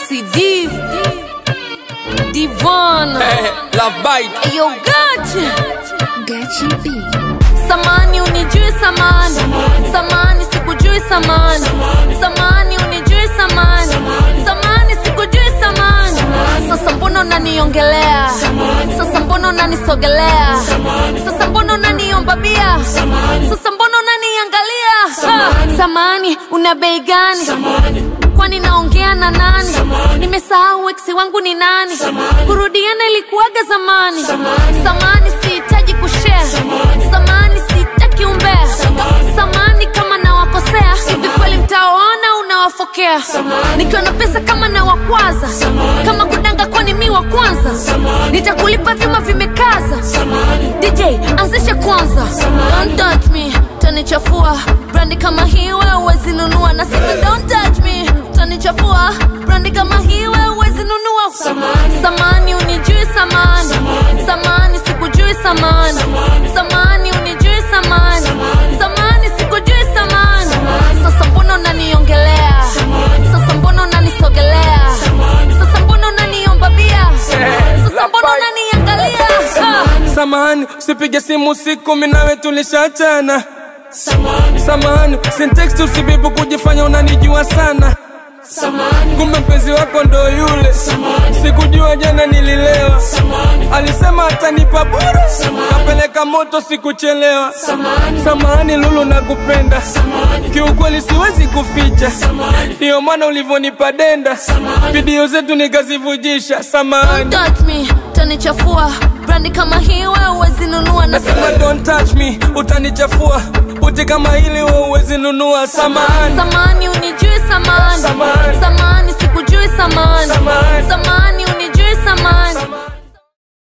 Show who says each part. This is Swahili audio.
Speaker 1: Sexy Div Divana.
Speaker 2: Love bite.
Speaker 1: Ayo gachi
Speaker 3: B.
Speaker 1: Samani unijui samani, samani sikujui samani, samani unijui samani, samani sikujui samani. Sasa mbona unaniongelea, sasa mbona unanisogelea, sasa mbona unaniomba bia, sasa mbona unaniangalia. Samani una bei gani? Kwani naongea na nani? Nimesahau ex wangu ni nani? Kurudiana ilikuwaga zamani. Samani sihitaji kushare, samani sitaki umbea, samani kama nawakosea. Hivi kweli mtaona unawafokea? Nikiwa na pesa kama nawakwaza, kama kudanga kwani mi wa kwanza? Nitakulipa vyuma vimekaza. DJ anzisha kwanza. Don't touch me, tanichafua. Brandi kama hii wewe huwezi nunua. Nasema don't touch me, tanichafua. Brandi kama hii wewe huwezi nunua. Samani unijui samani, samani sikujui samani, samani unijui samani, samani sikujui samani. Sasa mbona unaniongelea, sasa mbona unanisogelea, sasa mbona unaniomba bia, sasa mbona unaniangalia.
Speaker 2: Samahani, usipige simu usiku, mimi nawe tulishachana. Samahani, sintext usibibu kujifanya unanijua sana. Kumbe mpenzi wako ndo yule. Sikujua jana nililewa. Alisema atanipa bure, kapeleka moto sikuchelewa. Samahani Lulu nakupenda, kiukweli siwezi kuficha. Ndio maana ulivonipa denda, video zetu nikazivujisha. Samahani.
Speaker 1: Don't touch me, tanichafua. Brandi kama hii wewe huwezi nunua.
Speaker 2: Nasema don't touch me, utanichafua. Uti kama hili wewe huwezi nunua. Samahani.
Speaker 1: Samani unijui samani,